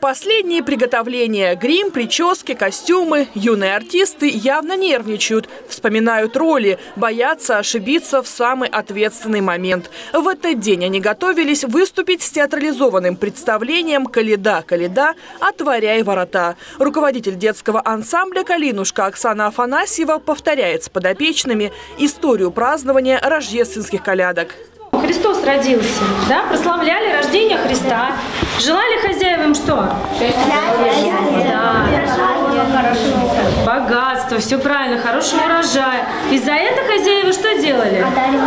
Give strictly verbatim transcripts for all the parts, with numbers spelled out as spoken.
Последние приготовления – грим, прически, костюмы. Юные артисты явно нервничают, вспоминают роли, боятся ошибиться в самый ответственный момент. В этот день они готовились выступить с театрализованным представлением «Коляда, коляда, отворяй ворота». Руководитель детского ансамбля «Калинушка» Оксана Афанасьева повторяет с подопечными историю празднования рождественских колядок. Христос родился, да? Прославляли рождение Христа. Желали хозяевам что? Да. Богатство, все правильно, хорошего урожая. И за это хозяева что делали?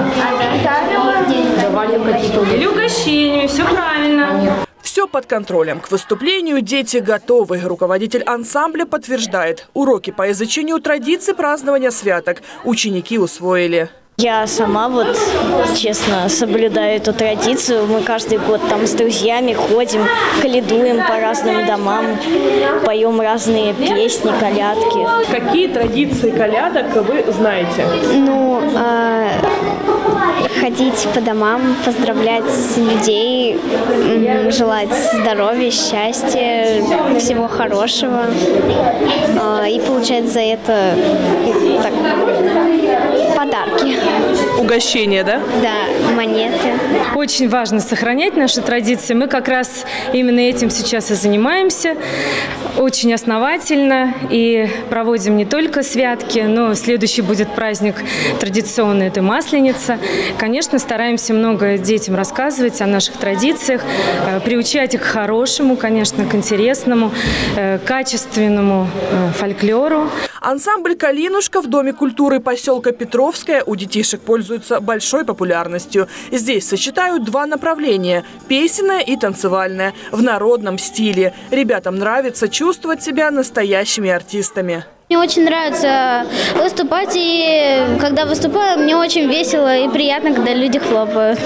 Или угощениями, все правильно. Все под контролем. К выступлению дети готовы. Руководитель ансамбля подтверждает, уроки по изучению традиций празднования святок ученики усвоили. Я сама вот, честно, соблюдаю эту традицию. Мы каждый год там с друзьями ходим, колядуем по разным домам, поем разные песни, колядки. Какие традиции колядок вы знаете? Ну, э, ходить по домам, поздравлять людей, желать здоровья, счастья, всего хорошего. Э, и получать за это так, подарки. Угощения, да? Да, монеты. Очень важно сохранять наши традиции. Мы как раз именно этим сейчас и занимаемся. Очень основательно. И проводим не только святки, но следующий будет праздник традиционный – это Масленица. Конечно, стараемся много детям рассказывать о наших традициях, приучать их к хорошему, конечно, к интересному, качественному фольклору. Ансамбль «Калинушка» в Доме культуры поселка Петровская у детишек пользуется большой популярностью. Здесь сочетают два направления – песенное и танцевальное, в народном стиле. Ребятам нравится чувствовать себя настоящими артистами. Мне очень нравится выступать, и когда выступаю, мне очень весело и приятно, когда люди хлопают.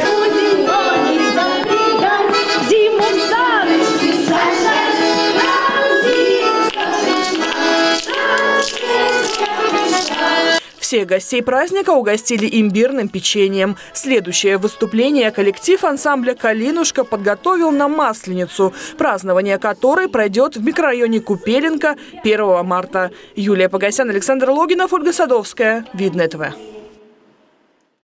Всех гостей праздника угостили имбирным печеньем. Следующее выступление коллектив ансамбля «Калинушка» подготовил на Масленицу, празднование которой пройдет в микрорайоне Купеленко первого марта. Юлия Погосян, Александр Логинов, Ольга Садовская. Видное ТВ.